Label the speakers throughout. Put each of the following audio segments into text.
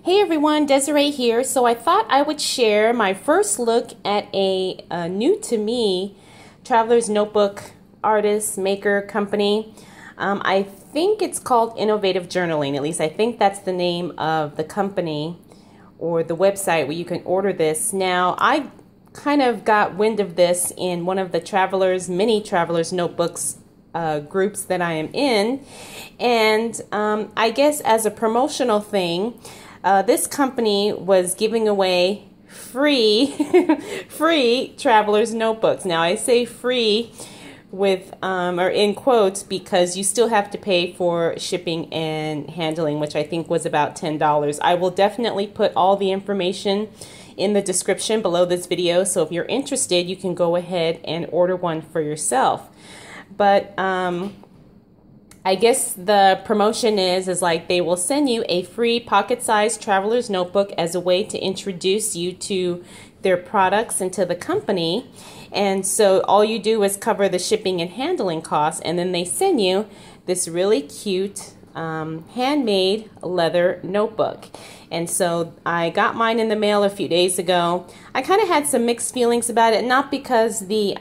Speaker 1: Hey everyone, Desiree here. So I thought I would share my first look at a new to me Traveler's Notebook artist, maker, company. I think it's called Innovative Journaling. At least I think that's the name of the company or the website where you can order this. Now I kind of got wind of this in one of the mini Traveler's Notebooks groups that I am in, and I guess as a promotional thing, this company was giving away free Traveler's Notebooks. Now I say free with or in quotes because you still have to pay for shipping and handling, which I think was about $10. I will definitely put all the information in the description below this video, so if you're interested you can go ahead and order one for yourself. But I guess the promotion is like they will send you a free pocket-sized Traveler's Notebook as a way to introduce you to their products and to the company. And so all you do is cover the shipping and handling costs, and then they send you this really cute handmade leather notebook. And so I got mine in the mail a few days ago. I kind of had some mixed feelings about it, not because the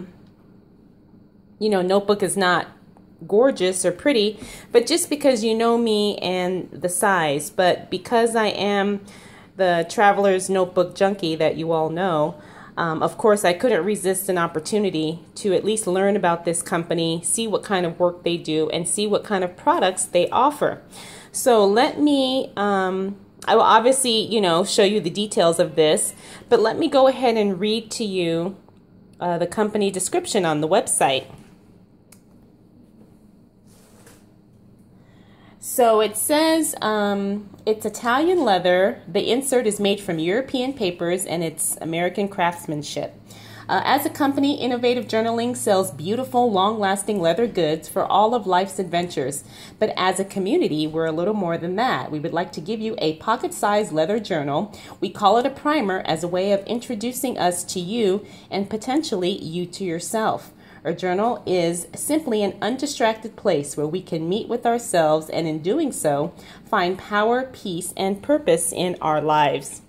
Speaker 1: notebook is not gorgeous or pretty, but just because you know me and the size. But because I am the Traveler's Notebook junkie that you all know, of course I couldn't resist an opportunity to at least learn about this company, see what kind of work they do, and see what kind of products they offer. So let me I will obviously show you the details of this, but let me go ahead and read to you the company description on the website. So it says it's Italian leather. The insert is made from European papers and it's American craftsmanship. As a company, Innovative Journaling sells beautiful, long-lasting leather goods for all of life's adventures. But as a community, we're a little more than that. We would like to give you a pocket-sized leather journal. We call it a primer as a way of introducing us to you and potentially you to yourself. Our journal is simply an undistracted place where we can meet with ourselves and in doing so, find power, peace, and purpose in our lives.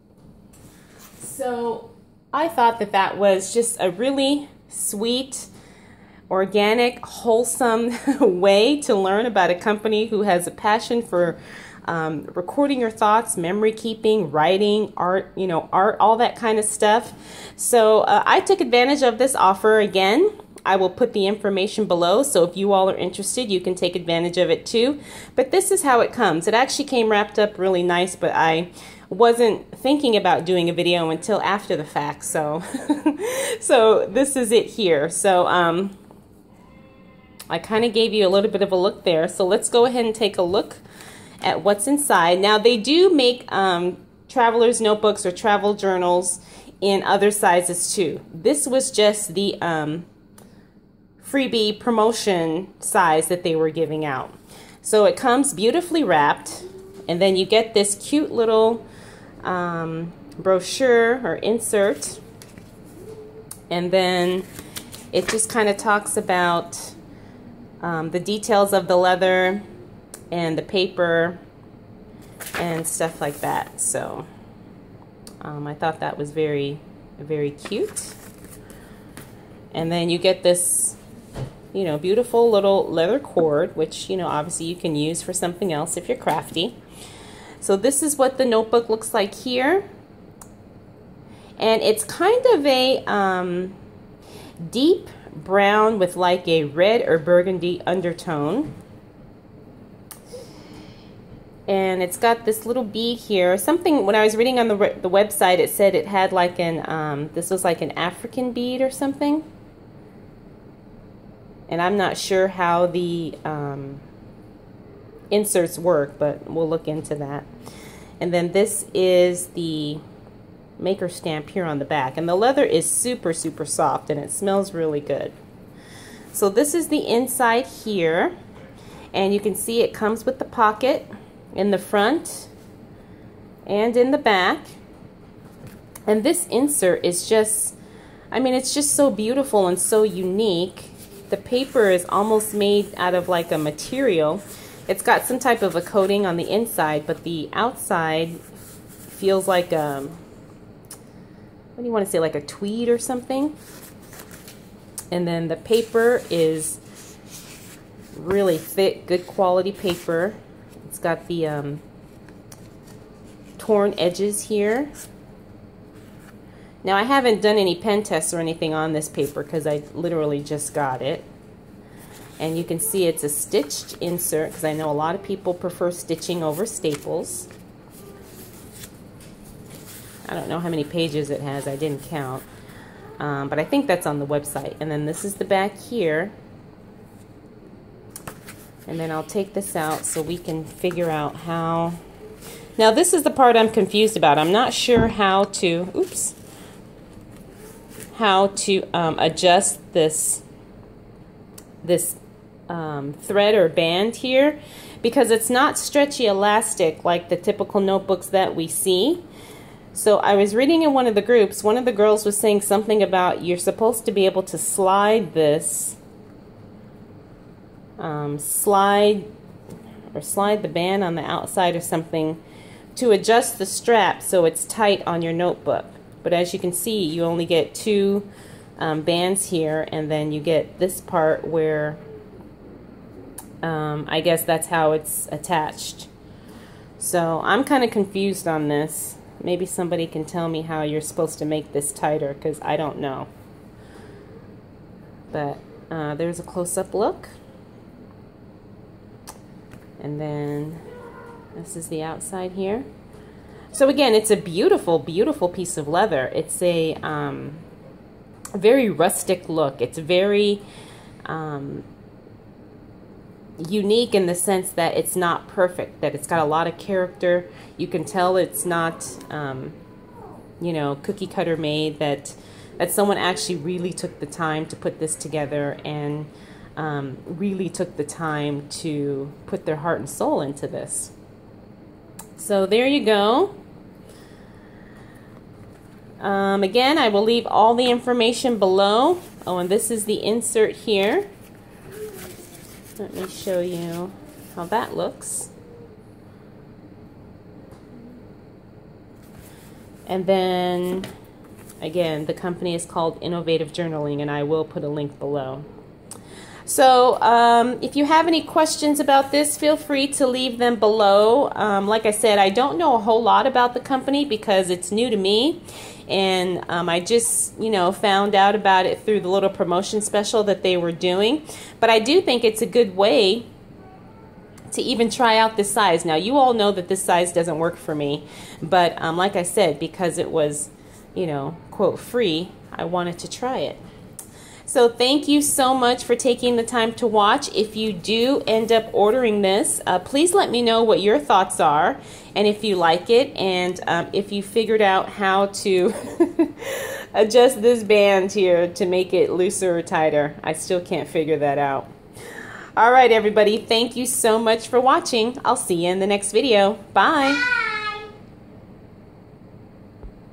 Speaker 1: So I thought that was just a really sweet, organic, wholesome way to learn about a company who has a passion for recording your thoughts, memory keeping, writing, art, all that kind of stuff. So I took advantage of this offer again. I will put the information below, so if you all are interested, you can take advantage of it too. But this is how it comes. It actually came wrapped up really nice, but I wasn't thinking about doing a video until after the fact. So, so this is it here. So I kind of gave you a little bit of a look there. So let's go ahead and take a look at what's inside. Now they do make Traveler's Notebooks or travel journals in other sizes too. This was just the freebie promotion size that they were giving out. So it comes beautifully wrapped, and then you get this cute little brochure or insert, and then it just kind of talks about the details of the leather and the paper and stuff like that. So I thought that was very, very cute. And then you get this beautiful little leather cord, which obviously you can use for something else if you're crafty. So this is what the notebook looks like here, and it's kind of a deep brown with like a red or burgundy undertone. And it's got this little bead here. Something, when I was reading on the website, it said it had like an, this was like an African bead or something. And I'm not sure how the inserts work, but we'll look into that. And then this is the maker stamp here on the back. And the leather is super, super soft, and it smells really good. So this is the inside here. And you can see it comes with the pocket in the front and in the back. And this insert is just, it's just so beautiful and so unique. The paper is almost made out of like a material It's got some type of a coating on the inside, but the outside feels like what do you want to say, like a tweed or something. And then the paper is really thick, good quality paper. It's got the torn edges here. Now I haven't done any pen tests or anything on this paper because I literally just got it. And you can see it's a stitched insert because I know a lot of people prefer stitching over staples. I don't know how many pages it has, I didn't count. But I think that's on the website. And then this is the back here. And then I'll take this out so we can figure out how. Now this is the part I'm confused about. I'm not sure how to, adjust this thread or band here, because it's not stretchy elastic like the typical notebooks that we see. So I was reading in one of the groups, one of the girls was saying something about you're supposed to be able to slide this, slide the band on the outside or something to adjust the strap so it's tight on your notebook. But as you can see, you only get two bands here, and then you get this part where I guess that's how it's attached. So I'm kind of confused on this. Maybe somebody can tell me how you're supposed to make this tighter, because I don't know. But there's a close-up look. And then this is the outside here. So again, it's a beautiful, beautiful piece of leather. It's a very rustic look. It's very unique in the sense that it's not perfect, that it's got a lot of character. You can tell it's not, you know, cookie cutter made, that someone actually really took the time to put this together and really took the time to put their heart and soul into this. So there you go. Again, I will leave all the information below. Oh, and this is the insert here. Let me show you how that looks. And then, again, the company is called Innovative Journaling, and I will put a link below. So if you have any questions about this, feel free to leave them below. Like I said, I don't know a whole lot about the company because it's new to me, and I just, you know, found out about it through the little promotion special that they were doing. But I do think it's a good way to even try out this size. Now, you all know that this size doesn't work for me, but like I said, because it was, you know, quote, free, I wanted to try it. So thank you so much for taking the time to watch. If you do end up ordering this, please let me know what your thoughts are, and if you like it, and if you figured out how to adjust this band here to make it looser or tighter. I still can't figure that out. All right, everybody, thank you so much for watching. I'll see you in the next video. Bye.